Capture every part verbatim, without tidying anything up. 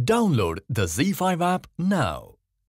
Download the Z five app now.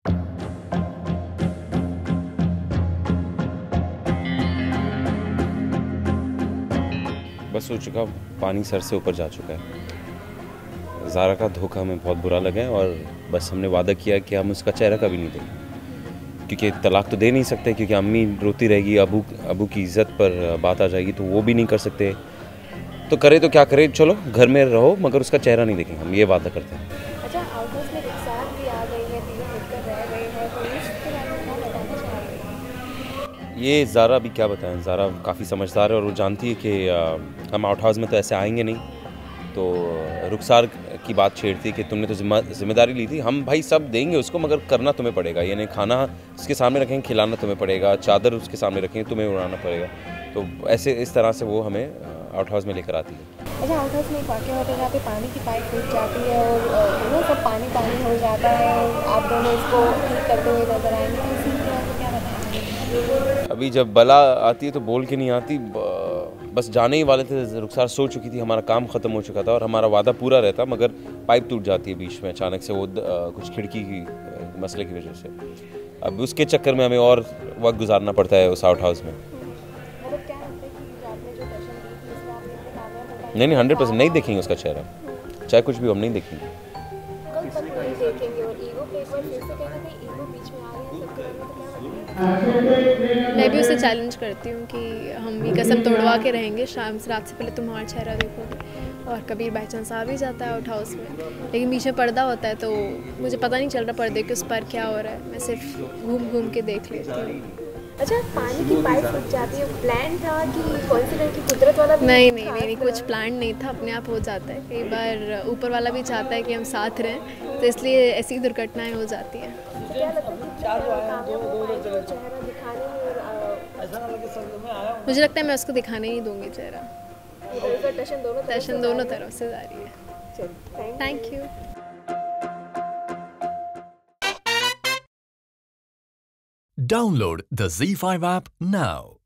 बस हो चुका, पानी सर से ऊपर जा चुका है। ज़ारा का धोखा हमें बहुत बुरा लगा है और बस हमने वादा किया कि हम उसका चेहरा कभी नहीं देंगे, क्योंकि तलाक तो दे नहीं सकते, क्योंकि अम्मी रोती रहेगी, अबू अबू की इज़्ज़त पर बात आ जाएगी, तो वो भी नहीं कर सकते। तो करे तो क्या करे, चलो घर में रहो मगर उसका चेहरा नहीं देखेंगे, हम ये वादा करते हैं। अच्छा, आउटहाउस में रुखसार भी आ गई है, तीनों मिलकर रह गए हैं, तो इसके बारे में क्या बताना चाहेंगे? ये ज़ारा भी क्या बताएं, ज़ारा काफ़ी समझदार है और वो जानती है कि आ, हम आउट हाउस में तो ऐसे आएंगे नहीं, तो रुखसार की बात छेड़ती है कि तुमने तो जिम्मेदारी ली थी, हम भाई सब देंगे उसको मगर करना तुम्हें पड़ेगा, यानी खाना उसके सामने रखेंगे, खिलाना तुम्हें पड़ेगा, चादर उसके सामने रखेंगे, तुम्हें उड़ाना पड़ेगा। तो ऐसे इस तरह से वो हमें आउट हाउस में लेकर आती है। अच्छा, आउट हाउस में एक वाक़या होता है जहाँ पे पानी की पाइप फूट जाती है और वो सब पानी पानी हो जाता है और आप दोनों इसको ठीक करते हुए नजर आएंगे, तो इसी के बारे में क्या बताएंगे? अभी जब बला आती है तो बोल के नहीं आती, बस जाने ही वाले थे, रुखसार सो चुकी थी, हमारा काम ख़त्म हो चुका था और हमारा वादा पूरा रहता, मगर पाइप टूट जाती है बीच में अचानक से, वो कुछ खिड़की की मसले की वजह से। अब उसके चक्कर में हमें और वक्त गुजारना पड़ता है उस आउट हाउस में। नहीं नहीं हंड्रेड परसेंट नहीं देखेंगे उसका चेहरा, चाहे कुछ भी हम नहीं देखेंगे। मैं भी उसे चैलेंज करती हूँ कि हम ये कसम तोड़वा के रहेंगे, शाम से रात से पहले तुम्हारा चेहरा देखोगे। और कबीर बाई चांस आ भी जाता है आउट हाउस में, लेकिन बीच में पर्दा होता है तो मुझे पता नहीं चल रहा पर्दे के उस पर क्या हो रहा है, मैं सिर्फ घूम घूम के देख लेती हूँ। अच्छा, पानी की पाइप फूट जाती है, प्लान था कि कौन सी तरह की कुदरत वाला? नहीं नहीं नहीं नहीं कुछ प्लान नहीं था, अपने आप हो जाता है। कई बार ऊपर वाला भी चाहता है कि हम साथ रहें, तो इसलिए ऐसी दुर्घटनाएं हो जाती हैं। क्या लगता है कि कामयाब हो पाएंगे और चेहरा दिखाने में? मुझे लगता है मैं उसको दिखाने ही दूंगी चेहरा। टशन दोनों टशन दोनों तरफ से जारी है। Thank you. Download the Z five app now.